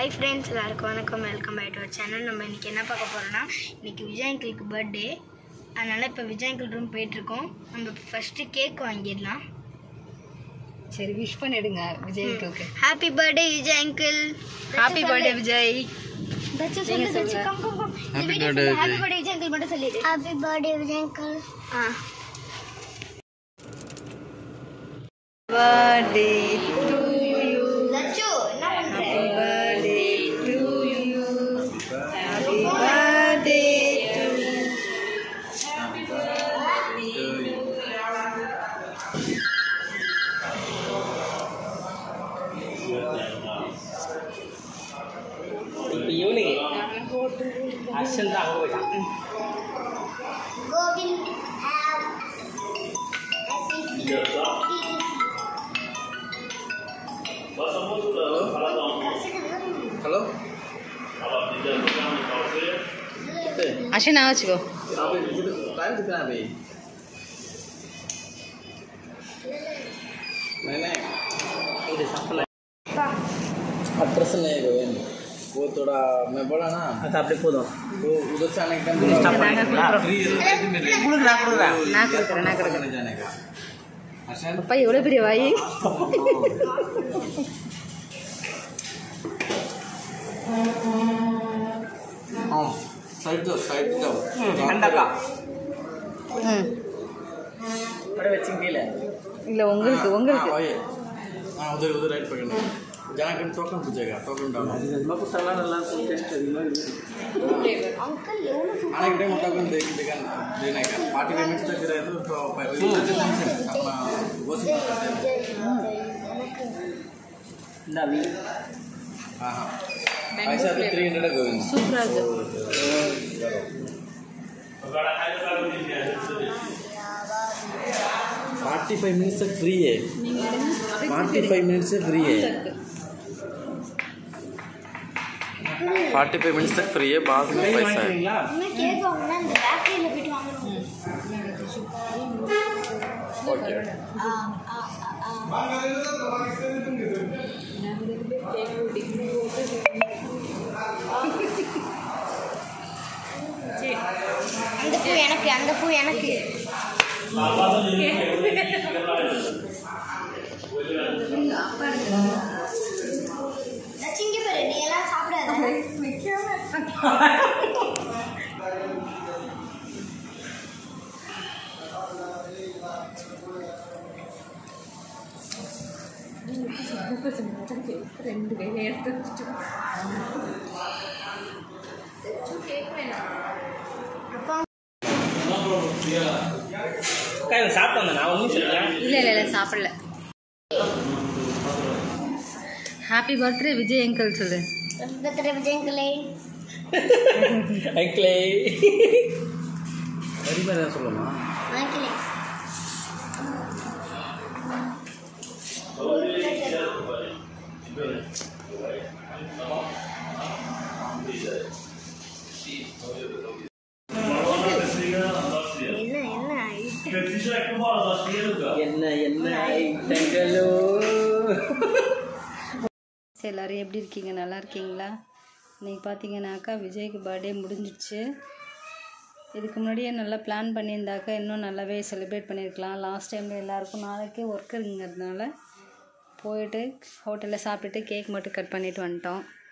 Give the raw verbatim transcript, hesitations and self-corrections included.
Hi friends, எல்லாருக்கும் வணக்கம். Welcome back to our channel. நம்ம இன்னைக்கு என்ன பார்க்க போறோம்னா, இன்னைக்கு விஜய் அங்கிளுக்கு பர்த்டே. அதனால இப்போ விஜய் அங்கிள் ரூம் போயிட்டு இருக்கோம். நம்ம ஃபர்ஸ்ட் கேக் வாங்கிடலாம். சரி, விஷ் பண்ணிடுங்க விஜய் அங்கிளுக்கு. Happy birthday Vijay uncle. Happy birthday Vijay. பச்சை சொல்லு பச்சை come come come. Happy birthday happy birthday Vijay uncle மட்டும் சொல்லிடு. Happy birthday Vijay uncle. ஆ பர்த்டே டு யூ. லச்சு என்ன பண்ற? Happy birthday to you. Happy birthday to you. Happy birthday to you. Evening Arshan தான் அங்கே போயிட்டான். கோவிந்த் ஹலோ அர்ஷன் நான் வச்சுக்கோ. टाइम कितना है भाई? नहीं नहीं इधर सफल है एड्रेस नहीं है वो थोड़ा मैं बोला ना अच्छा आपने को दो वो उधर से आने का स्टाफ ना फ्री कुछ ना कुछ ना ना कर ना कर जाने का अच्छा அப்பா எவ்வளோ பெரிய வாய். हाँ साइड दो साइड दो ठंडा का ம் बड़े बच्चे के लिए இல்லை உங்களுக்கு உங்களுக்கு हाँ हाँ उधर उधर राइट पकड़ना जहाँ कहीं टोकन पूछेगा टोकन डालना मैं कुछ सलाह डालना तो टेस्ट करूँगा अंकल एवढं आने के टाइम टोकन दे देगा देने का पार्टी पेमेंट तक रहे तो अपना वो सब नवी हाँ हाँ ऐसा तो थ्री हंड्रेड है சூப்பராக फोर्टी फाइव मिनट्स तक फ्री है फोर्टी फाइव मिनट्स से फ्री है फोर्टी फाइव मिनट्स तक फ्री है बाद में पैसा है मैं केक वांगना இந்த பேக்கரியில போய் வாங்கணும். ओके ஆ ஆ ஆ அந்த பூ எனக்கு அந்த பூ எனக்கு லட்சிங்க பாரு நீ எல்லாம் சாப்பிடாத ரெண்டு கையில எடுத்து சாப்பிட்டேன் நான் ஒன்றும் சொல்லுறேன் இல்லை இல்லை இல்லை சாப்பிடல. ஹாப்பி பர்த்டே விஜய் அங்கிள் சொல்லு. பர்த்டே விஜய் அங்கிளே அங்கிளே வரி மாதிரி சொல்லணுமா அங்கிளே என்ன என்ன என்ன என்ன ஐட்டங்களோ. சரி, எல்லோரும் எப்படி இருக்கீங்க? நல்லா இருக்கீங்களா? இன்றைக்கி பார்த்தீங்கன்னாக்கா விஜய்க்கு பர்த்டே முடிஞ்சிடுச்சு. இதுக்கு முன்னாடியே நல்லா பிளான் பண்ணியிருந்தாக்கா இன்னும் நல்லாவே செலிப்ரேட் பண்ணியிருக்கலாம். லாஸ்ட் டைமில் எல்லாேருக்கும் நாளைக்கே ஒர்க் இருக்குங்கிறதுனால போயிட்டு ஹோட்டலில் சாப்பிட்டுட்டு கேக் மட்டும் கட் பண்ணிவிட்டு வந்துட்டோம்.